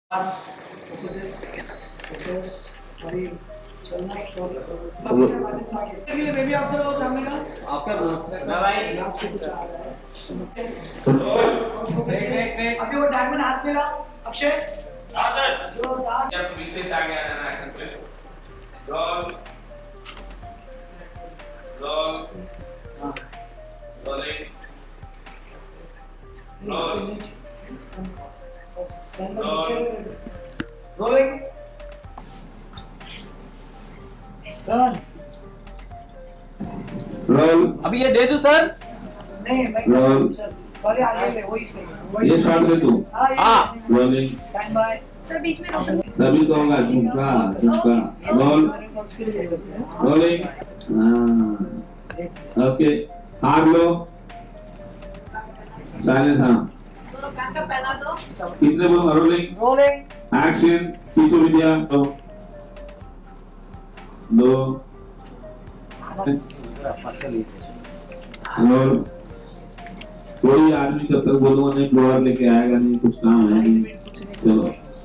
Baby आप करो सामने का आप कर भाई लास्ट पे कुछ आ रहा है अभी वो डायमंड हाथ में ला अक्षय। हां सर जो डार्ट जब पीछे से आ गया ना एक्शन पे रोल रोल हां रोलिंग रोल रोलिंग रोल। अभी ये दे दूं सर? नहीं मैं रोल। पहले आगे ले वही सही ये शॉट दे तू। हां रोलिंग। स्टैंड बाय सर बीच में सभी को होगा झुमका झुमका रोल रोलिंग। ओके हार लो साइलेंस। हाँ दोनों बैकअप पहला दो कितने बोलो रोलिंग रोलिंग एक्शन पीछे विद्या दो दो रोल। कोई आदमी जब तक बोलूंगा नहीं ब्लोअर लेके आएगा नहीं कुछ काम है नहीं। चलो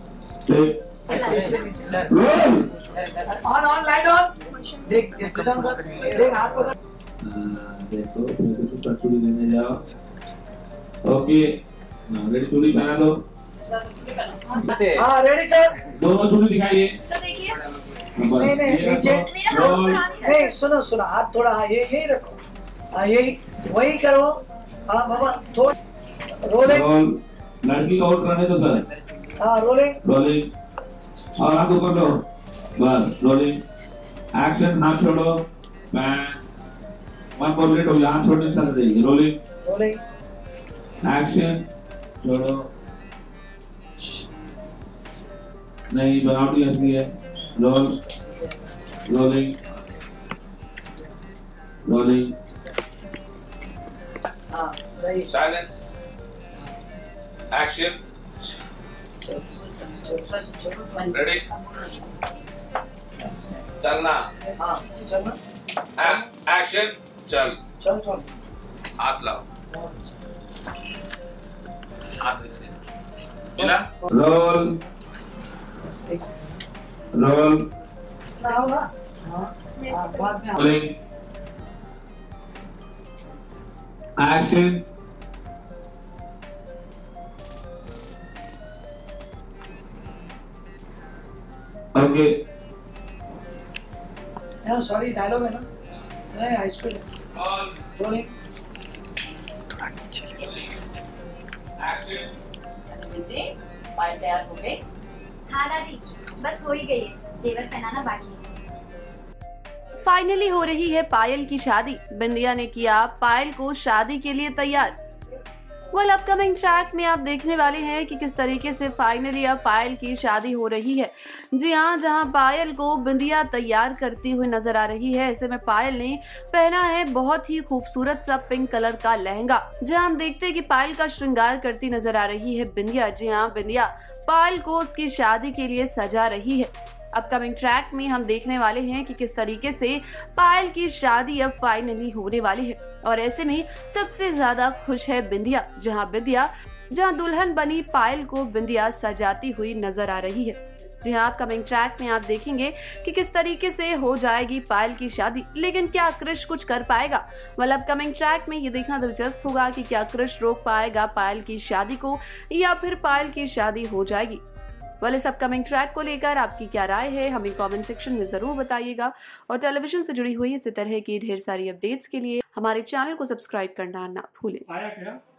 roll on on light on देख देख हाथ पकड़ देखो फिर तो चूड़ी लेने जाओ। ओके रेडी चूड़ी पहना दो। हां रेडी सर दोनों चूड़ी दिखाइए सर देखिए नहीं नीचे नहीं सुनो सुनो हाथ थोड़ा यही रखो हाँ यही वही करो हाँ बाबा थोड़ा रोलिंग लड़की को आउट करने दो सर। हाँ रोलिंग रोलिंग और हाथ ऊपर लो बस रोलिंग एक्शन हाथ छोड़ो बैन 1 मिनट हो गया हाथ छोड़ने के साथ देंगे रोलिंग रोलिंग एक्शन छोड़ो नहीं बनावटी असली है रोल रोलिंग रोलिंग हाँ राइट साइलेंस एक्शन रेडी चलना हाँ चलना एक्शन चल चल चल हाथ लाओ हाथ से मिला रोल रोल हाँ बाद में रोलिंग एक्शन ओके यार सॉरी डायलॉग है ना नहीं हाई स्पीड रोलिंग फाइल तैयार हो गई। हाँ दादी बस हो ही गई है जेवर पहनाना बाकी है। फाइनली हो रही है पायल की शादी। बिंदिया ने किया पायल को शादी के लिए तैयार। अपकमिंग ट्रैक में आप देखने वाले हैं कि किस तरीके से फाइनली अब पायल की शादी हो रही है। जी हाँ, जहां पायल को बिंदिया तैयार करती हुई नजर आ रही है, ऐसे में पायल ने पहना है बहुत ही खूबसूरत सा पिंक कलर का लहंगा। जहां हम देखते हैं कि पायल का श्रृंगार करती नजर आ रही है बिंदिया। जी हाँ, बिंदिया पायल को उसकी शादी के लिए सजा रही है। अपकमिंग ट्रैक में हम देखने वाले हैं कि किस तरीके से पायल की शादी अब फाइनली होने वाली है। और ऐसे में सबसे ज्यादा खुश है बिंदिया। जहां दुल्हन बनी पायल को बिंदिया सजाती हुई नजर आ रही है। जी हाँ, अपकमिंग ट्रैक में आप देखेंगे कि किस तरीके से हो जाएगी पायल की शादी। लेकिन क्या क्रिश कुछ कर पाएगा? अपकमिंग ट्रैक में ये देखना दिलचस्प होगा कि क्या क्रिश रोक पाएगा पायल की शादी को या फिर पायल की शादी हो जाएगी। इस अपकमिंग ट्रैक को लेकर आपकी क्या राय है, हमें कमेंट सेक्शन में जरूर बताइएगा। और टेलीविजन से जुड़ी हुई इसी तरह की ढेर सारी अपडेट्स के लिए हमारे चैनल को सब्सक्राइब करना ना भूलें।